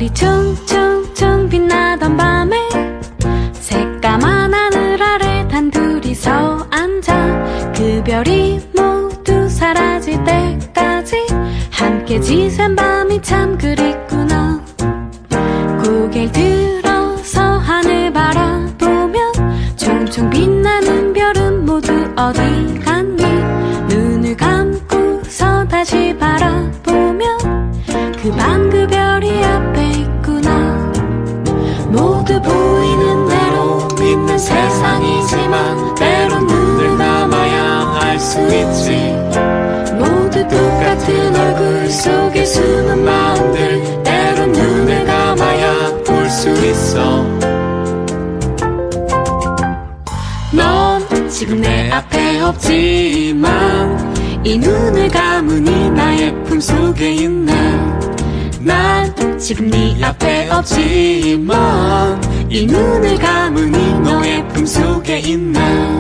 별이 총총총 빛나던 밤에 새까만 하늘 아래 단둘이서 앉아 그 별이 모두 사라질 때까지 함께 지샌 밤이 참 그립구나. 고개를 들어서 하늘 바라보며 총총 빛나는 별은 모두 어디 갔니. 눈을 감고서 다시 바라보며 그 밤 그 별이 앞에 있구나. 모두 보이는 대로 믿는 세상이지만 때론 눈을 감아야 알 수 있지. 모두 똑같은 얼굴 속에 숨은 마음들 때론 눈을 감아야 볼 수 있어. 넌 지금 내 앞에 없지만 이 눈을 감으니 나의 품속에 있네. 난 지금 네 앞에 없지만 이 눈을 감으니 너의 품속에 있네.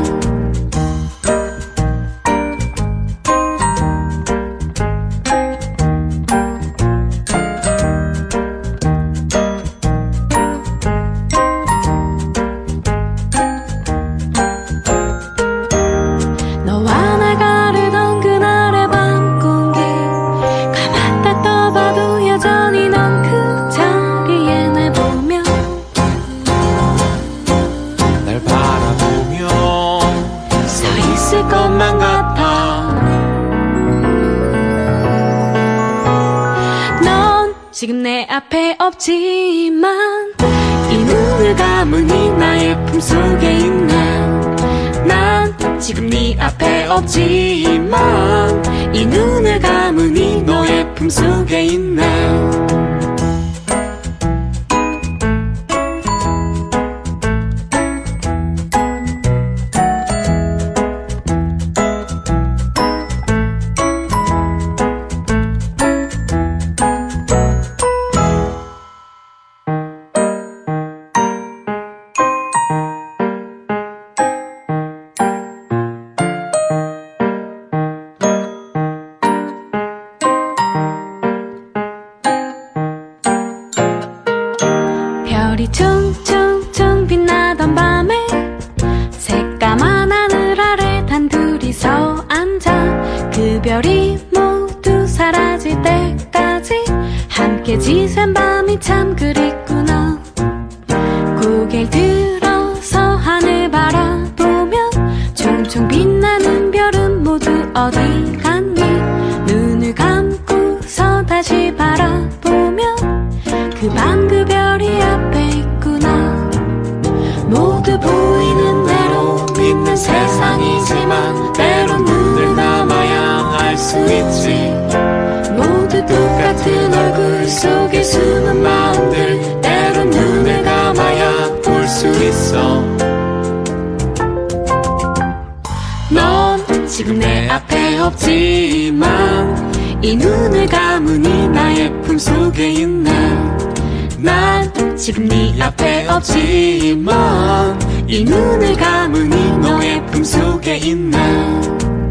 너와 나 가르던 그날의 밤 공기 가만다 떠봐도 여전히 넌 그 자리에 날 보며 날 바라보며 서 있을 것만 같아. 넌 지금 내 앞에 없지만 이 눈을 감으니 나의 품속에 있네. 난 지금 네 앞에 없지만 이 눈을 감으니 너의 품속에 있네. 별이 총총총 빛나던 밤에 새까만 하늘 아래 단둘이서 앉아 그 별이 모두 사라질 때까지 함께 지샌 밤이 참 그립구나. 고개를 들어서 하늘 바라보며 총총 빛나는 별은 모두 어디 갔니. 눈을 감고서 다시 바라보며 그 밤 그 별이 앞에 있구나. 모두 보이는 대로 믿는 세상이지만 때론 눈을 감아야 알 수 있지. 모두 똑같은 얼굴 속에 숨은 마음들 때론 눈을 감아야 볼 수 있어. 넌 지금 내 앞에 없지만 이 눈을 감으니 나의 품속에 있네. 난 지금 네 앞에 없지만 이 눈을 감으니 너의 품속에 있네.